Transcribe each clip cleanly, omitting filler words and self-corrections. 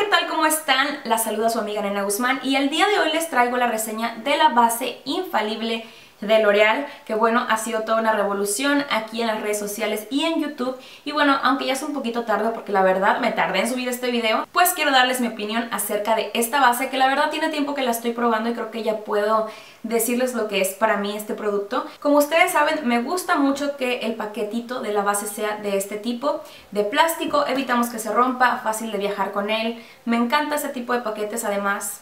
tal? ¿Cómo están? La saluda su amiga Nena Guzmán y el día de hoy les traigo la reseña de la base infalible de L'Oreal, que bueno, ha sido toda una revolución aquí en las redes sociales y en YouTube. Y bueno, aunque ya es un poquito tarde porque la verdad me tardé en subir este video, pues quiero darles mi opinión acerca de esta base, que la verdad tiene tiempo que la estoy probando y creo que ya puedo decirles lo que es para mí este producto. Como ustedes saben, me gusta mucho que el paquetito de la base sea de este tipo, de plástico, evitamos que se rompa, fácil de viajar con él. Me encanta ese tipo de paquetes, además,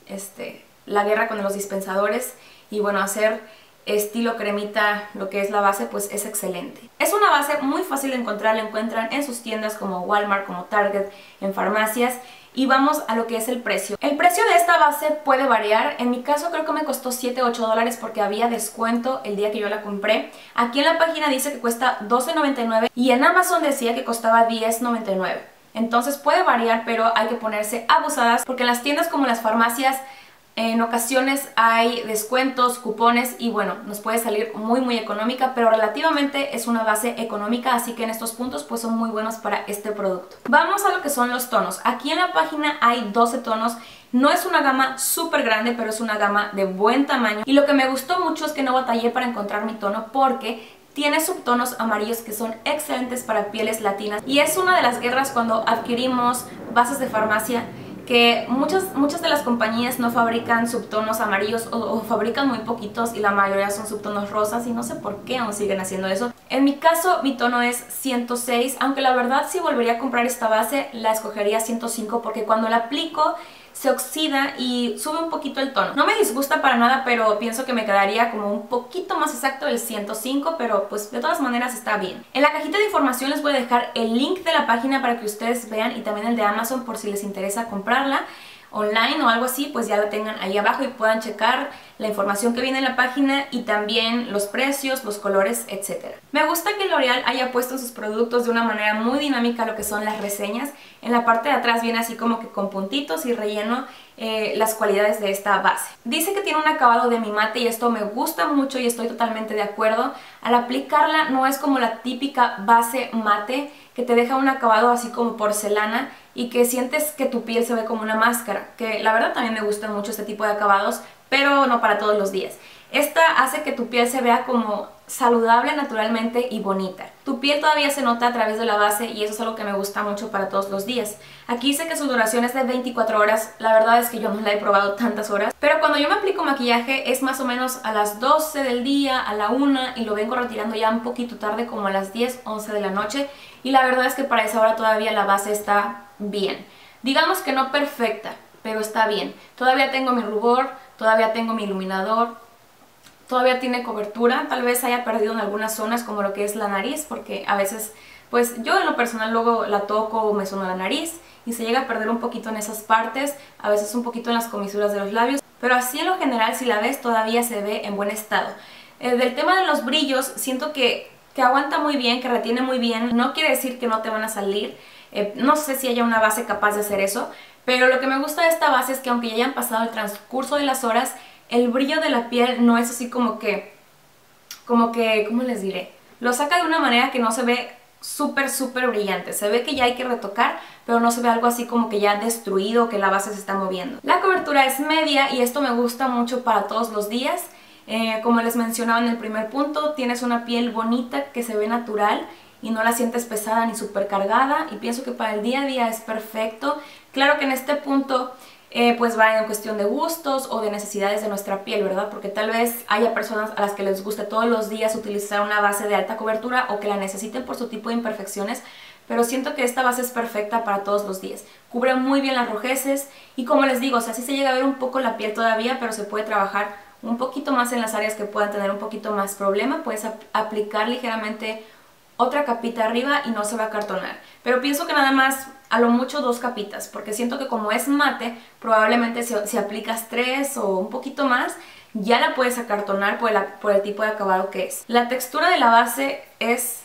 la guerra con los dispensadores y bueno, hacer estilo cremita lo que es la base pues es excelente. Es una base muy fácil de encontrar, la encuentran en sus tiendas como Walmart, como Target, en farmacias. Y vamos a lo que es el precio. El precio de esta base puede variar. En mi caso creo que me costó $7-8 porque había descuento el día que yo la compré. Aquí en la página dice que cuesta $12.99 y en Amazon decía que costaba $10.99. Entonces puede variar, pero hay que ponerse abusadas porque en las tiendas como las farmacias en ocasiones hay descuentos, cupones y bueno, nos puede salir muy económica, pero relativamente es una base económica, así que en estos puntos pues son muy buenos para este producto. Vamos a lo que son los tonos. Aquí en la página hay 12 tonos. No es una gama súper grande, pero es una gama de buen tamaño. Y lo que me gustó mucho es que no batallé para encontrar mi tono porque tiene subtonos amarillos que son excelentes para pieles latinas. Y es una de las guerras cuando adquirimos bases de farmacia, que muchas de las compañías no fabrican subtonos amarillos o fabrican muy poquitos y la mayoría son subtonos rosas y no sé por qué aún siguen haciendo eso. En mi caso mi tono es 106, aunque la verdad si volvería a comprar esta base la escogería 105 porque cuando la aplico se oxida y sube un poquito el tono. No me disgusta para nada, pero pienso que me quedaría como un poquito más exacto el 105, pero pues de todas maneras está bien. En la cajita de información les voy a dejar el link de la página para que ustedes vean y también el de Amazon por si les interesa comprarla online o algo así, pues ya la tengan ahí abajo y puedan checar la información que viene en la página y también los precios, los colores, etc. Me gusta que L'Oreal haya puesto en sus productos de una manera muy dinámica lo que son las reseñas. En la parte de atrás viene así como que con puntitos y relleno las cualidades de esta base. Dice que tiene un acabado de mi mate y esto me gusta mucho y estoy totalmente de acuerdo. Al aplicarla no es como la típica base mate que te deja un acabado así como porcelana y que sientes que tu piel se ve como una máscara, que la verdad también me gustan mucho este tipo de acabados, pero no para todos los días. Esta hace que tu piel se vea como saludable naturalmente y bonita. Tu piel todavía se nota a través de la base y eso es algo que me gusta mucho para todos los días. Aquí dice que su duración es de 24 horas, la verdad es que yo no la he probado tantas horas, pero cuando yo me aplico maquillaje es más o menos a las 12 del día, a la 1 y lo vengo retirando ya un poquito tarde como a las 10, 11 de la noche y la verdad es que para esa hora todavía la base está bien. Digamos que no perfecta, pero está bien. Todavía tengo mi rubor, todavía tengo mi iluminador, todavía tiene cobertura, tal vez haya perdido en algunas zonas como lo que es la nariz, porque a veces, pues yo en lo personal luego la toco o me suena la nariz y se llega a perder un poquito en esas partes, a veces un poquito en las comisuras de los labios, pero así en lo general si la ves todavía se ve en buen estado. Del tema de los brillos, siento que aguanta muy bien, que retiene muy bien, no quiere decir que no te van a salir, no sé si haya una base capaz de hacer eso, pero lo que me gusta de esta base es que aunque ya hayan pasado el transcurso de las horas, el brillo de la piel no es así como que, ¿cómo les diré? Lo saca de una manera que no se ve súper brillante. Se ve que ya hay que retocar, pero no se ve algo así como que ya destruido, que la base se está moviendo. La cobertura es media y esto me gusta mucho para todos los días. Como les mencionaba en el primer punto, tienes una piel bonita que se ve natural y no la sientes pesada ni súper cargada y pienso que para el día a día es perfecto. Claro que en este punto pues va en cuestión de gustos o de necesidades de nuestra piel, ¿verdad? Porque tal vez haya personas a las que les guste todos los días utilizar una base de alta cobertura o que la necesiten por su tipo de imperfecciones, pero siento que esta base es perfecta para todos los días. Cubre muy bien las rojeces y como les digo, o sea, sí se llega a ver un poco la piel todavía, pero se puede trabajar un poquito más en las áreas que puedan tener un poquito más problema. Puedes aplicar ligeramente otra capita arriba y no se va a acartonar. Pero pienso que nada más, a lo mucho 2 capitas, porque siento que como es mate, probablemente si aplicas 3 o un poquito más, ya la puedes acartonar por el tipo de acabado que es. La textura de la base es,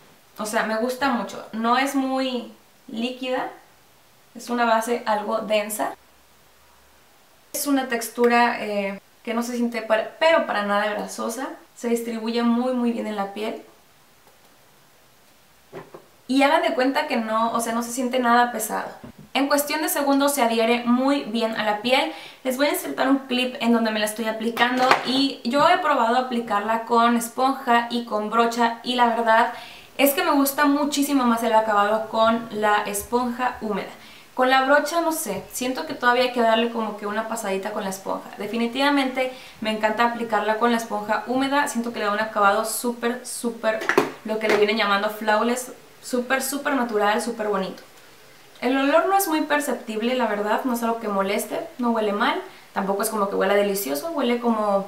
o sea, me gusta mucho. No es muy líquida, es una base algo densa. Es una textura que no se siente, pero para nada grasosa. Se distribuye muy bien en la piel. Y hagan de cuenta que no, o sea, no se siente nada pesado. En cuestión de segundos se adhiere muy bien a la piel. Les voy a insertar un clip en donde me la estoy aplicando y yo he probado aplicarla con esponja y con brocha y la verdad es que me gusta muchísimo más el acabado con la esponja húmeda. Con la brocha no sé, siento que todavía hay que darle como que una pasadita con la esponja. Definitivamente me encanta aplicarla con la esponja húmeda, siento que le da un acabado súper, lo que le vienen llamando flawless, súper natural, súper bonito. El olor no es muy perceptible, la verdad, no es algo que moleste, no huele mal, tampoco es como que huela delicioso, huele como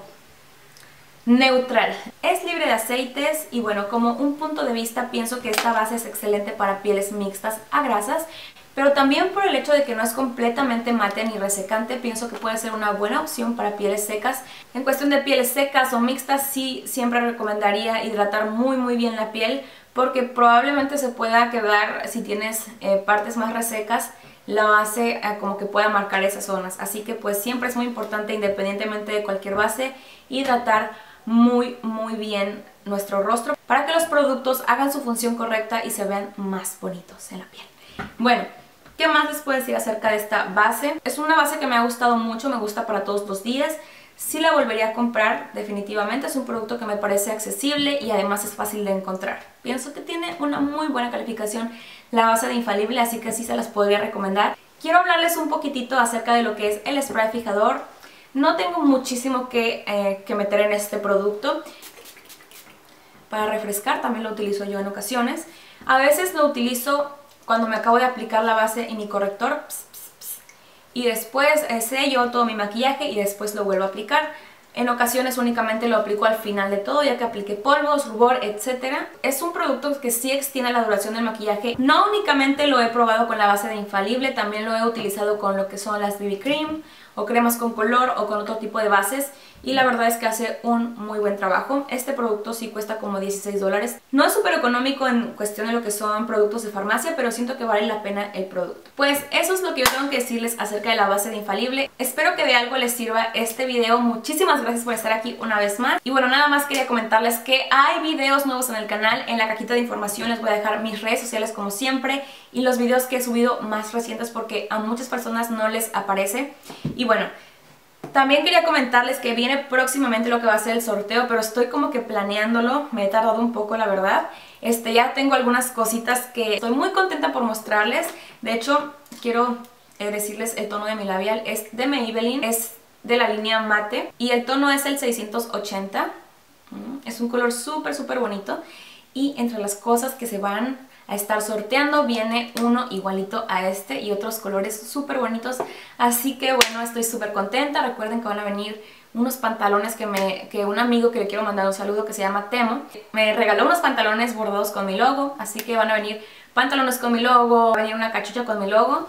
neutral. Es libre de aceites y bueno, como un punto de vista pienso que esta base es excelente para pieles mixtas a grasas, pero también por el hecho de que no es completamente mate ni resecante, pienso que puede ser una buena opción para pieles secas. En cuestión de pieles secas o mixtas, sí siempre recomendaría hidratar muy bien la piel, porque probablemente se pueda quedar, si tienes partes más resecas, la base como que pueda marcar esas zonas. Así que pues siempre es muy importante, independientemente de cualquier base, hidratar muy bien nuestro rostro para que los productos hagan su función correcta y se vean más bonitos en la piel. Bueno, ¿qué más les puedo decir acerca de esta base? Es una base que me ha gustado mucho, me gusta para todos los días. Sí la volvería a comprar, definitivamente. Es un producto que me parece accesible y además es fácil de encontrar. Pienso que tiene una muy buena calificación la base de Infalible, así que sí se las podría recomendar. Quiero hablarles un poquitito acerca de lo que es el spray fijador. No tengo muchísimo que meter en este producto. Para refrescar también lo utilizo yo en ocasiones. A veces lo utilizo cuando me acabo de aplicar la base y mi corrector. Y después sello todo mi maquillaje y después lo vuelvo a aplicar. En ocasiones únicamente lo aplico al final de todo, ya que apliqué polvos, rubor, etc. Es un producto que sí extiende la duración del maquillaje. No únicamente lo he probado con la base de Infalible, también lo he utilizado con lo que son las BB Cream o cremas con color o con otro tipo de bases. Y la verdad es que hace un muy buen trabajo. Este producto sí cuesta como $16. No es súper económico en cuestión de lo que son productos de farmacia, pero siento que vale la pena el producto. Pues eso es lo que yo tengo que decirles acerca de la base de Infalible. Espero que de algo les sirva este video. Muchísimas gracias por estar aquí una vez más. Y bueno, nada más quería comentarles que hay videos nuevos en el canal. En la cajita de información les voy a dejar mis redes sociales como siempre y los videos que he subido más recientes porque a muchas personas no les aparece. Y bueno, también quería comentarles que viene próximamente lo que va a ser el sorteo, pero estoy como que planeándolo, me he tardado un poco la verdad. Ya tengo algunas cositas que estoy muy contenta por mostrarles. De hecho, quiero decirles el tono de mi labial, es de Maybelline, es de la línea mate y el tono es el 680. Es un color súper bonito y entre las cosas que se van a estar sorteando viene uno igualito a este y otros colores súper bonitos, así que bueno, estoy súper contenta. Recuerden que van a venir unos pantalones que un amigo que le quiero mandar un saludo, que se llama Temo, me regaló unos pantalones bordados con mi logo, así que van a venir pantalones con mi logo, va a venir una cachucha con mi logo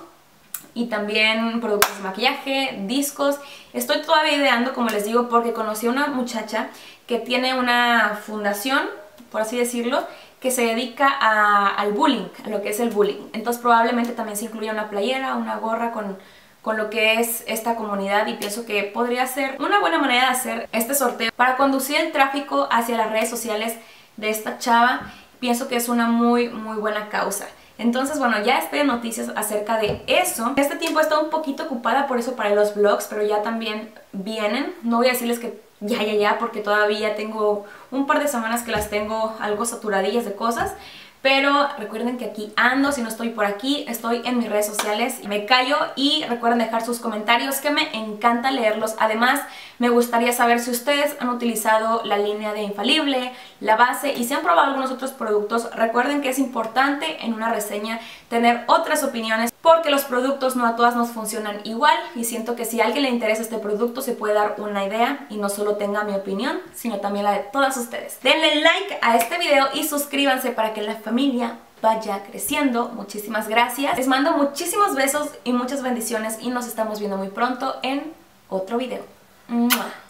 y también productos de maquillaje, discos. Estoy todavía ideando, como les digo, porque conocí a una muchacha que tiene una fundación, por así decirlo, que se dedica al bullying, a lo que es el bullying. Entonces probablemente también se incluya una playera, una gorra con lo que es esta comunidad y pienso que podría ser una buena manera de hacer este sorteo para conducir el tráfico hacia las redes sociales de esta chava. Pienso que es una muy buena causa. Entonces bueno, ya esperen noticias acerca de eso. Este tiempo he estado un poquito ocupada por eso para los vlogs, pero ya también vienen. No voy a decirles que ya, porque todavía tengo un par de semanas que las tengo algo saturadillas de cosas. Pero recuerden que aquí ando, si no estoy por aquí, estoy en mis redes sociales. Me callo y recuerden dejar sus comentarios que me encanta leerlos. Además, me gustaría saber si ustedes han utilizado la línea de Infalible, la base y si han probado algunos otros productos. Recuerden que es importante en una reseña tener otras opiniones porque los productos no a todas nos funcionan igual y siento que si a alguien le interesa este producto se puede dar una idea y no solo tenga mi opinión, sino también la de todas ustedes. Denle like a este video y suscríbanse para que la familia vaya creciendo. Muchísimas gracias. Les mando muchísimos besos y muchas bendiciones y nos estamos viendo muy pronto en otro video. ¡Mua!